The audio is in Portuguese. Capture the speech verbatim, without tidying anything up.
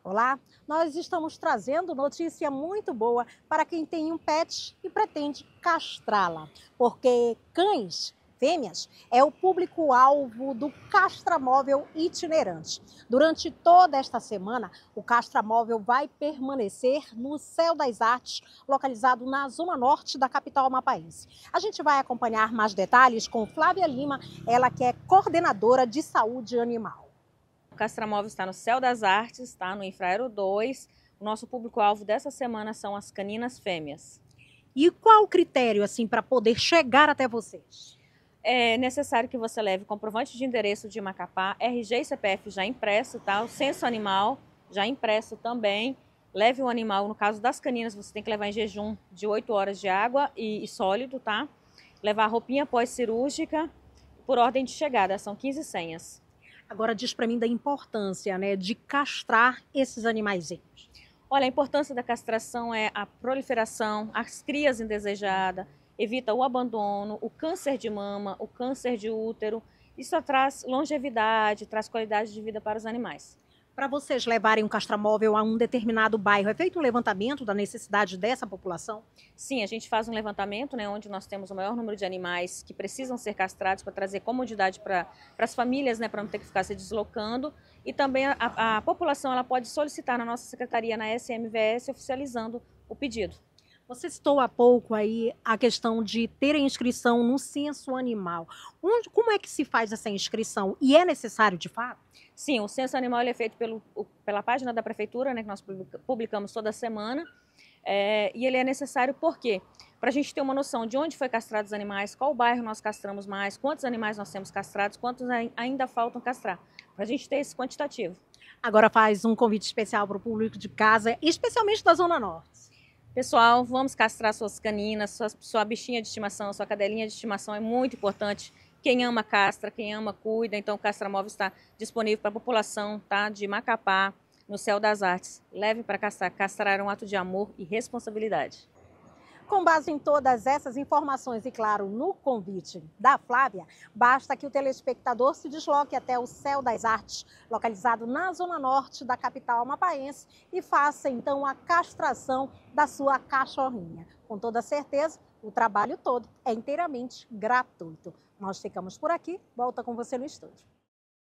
Olá, nós estamos trazendo notícia muito boa para quem tem um pet e pretende castrá-la, porque cães, fêmeas, é o público-alvo do castramóvel itinerante. Durante toda esta semana, o castramóvel vai permanecer no Céu das Artes, localizado na zona norte da capital amapaense. A gente vai acompanhar mais detalhes com Flávia Lima, ela que é coordenadora de saúde animal. O castramóvel está no Céu das Artes, está no Infraero dois. O nosso público-alvo dessa semana são as caninas fêmeas. E qual o critério assim para poder chegar até vocês? É necessário que você leve comprovante de endereço de Macapá, R G e C P F já impresso, tá? O censo animal já impresso também. Leve o animal, no caso das caninas, você tem que levar em jejum de oito horas de água e, e sólido, tá? Levar roupinha pós-cirúrgica por ordem de chegada, são quinze senhas. Agora diz para mim da importância, né, de castrar esses animaizinhos. Olha, a importância da castração é a proliferação, as crias indesejadas, evita o abandono, o câncer de mama, o câncer de útero. Isso traz longevidade, traz qualidade de vida para os animais. Para vocês levarem um castramóvel a um determinado bairro, é feito um levantamento da necessidade dessa população? Sim, a gente faz um levantamento, né, onde nós temos o maior número de animais que precisam ser castrados para trazer comodidade para as famílias, né, para não ter que ficar se deslocando. E também a, a população ela pode solicitar na nossa secretaria, na S M V S, oficializando o pedido. Você citou há pouco aí a questão de ter a inscrição no censo animal. Onde, como é que se faz essa inscrição? E é necessário de fato? Sim, o censo animal ele é feito pelo, pela página da prefeitura, né, que nós publicamos toda semana. É, e ele é necessário por quê? Para a gente ter uma noção de onde foi castrados os animais, qual bairro nós castramos mais, quantos animais nós temos castrados, quantos ainda faltam castrar. Para a gente ter esse quantitativo. Agora faz um convite especial para o público de casa, especialmente da Zona Norte. Pessoal, vamos castrar suas caninas, sua, sua bichinha de estimação, sua cadelinha de estimação é muito importante. Quem ama castra, quem ama cuida, então o castramóvel está disponível para a população, tá, de Macapá, no Céu das Artes. Leve para castrar. Castrar é um ato de amor e responsabilidade. Com base em todas essas informações e, claro, no convite da Flávia, basta que o telespectador se desloque até o Céu das Artes, localizado na zona norte da capital amapaense, e faça, então, a castração da sua cachorrinha. Com toda certeza, o trabalho todo é inteiramente gratuito. Nós ficamos por aqui, volta com você no estúdio.